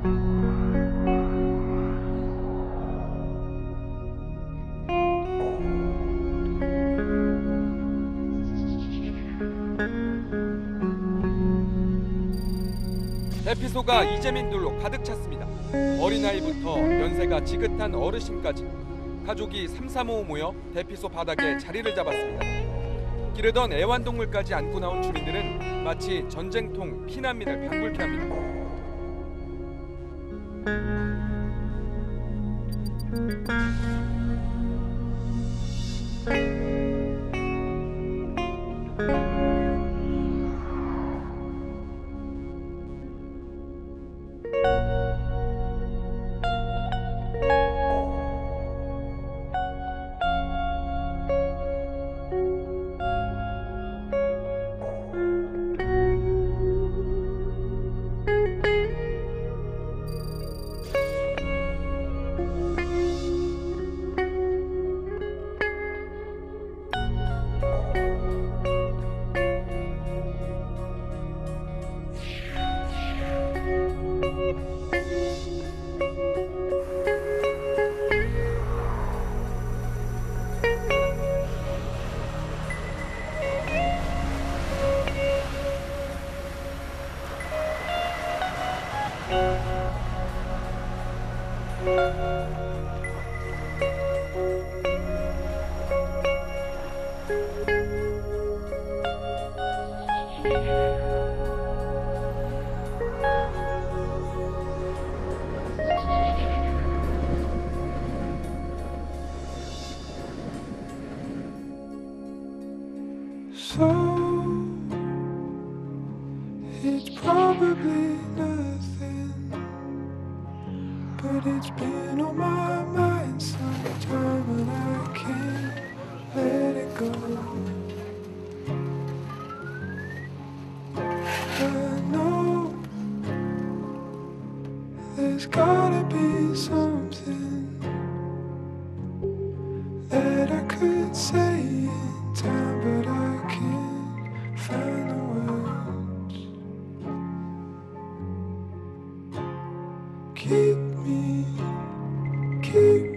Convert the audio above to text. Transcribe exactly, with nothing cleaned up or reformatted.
대피소가 이재민들로 가득 찼습니다. 어린아이부터 연세가 지긋한 어르신까지 가족이 삼삼오오 모여 대피소 바닥에 자리를 잡았습니다. 기르던 애완동물까지 안고 나온 주민들은 마치 전쟁통 피난민을 방불케 합니다. So it's probably nothing, but it's been on my mind sometime and I can't let it go. I know there's gotta be something that I could say in time, but I can't find the words. Keep me, keep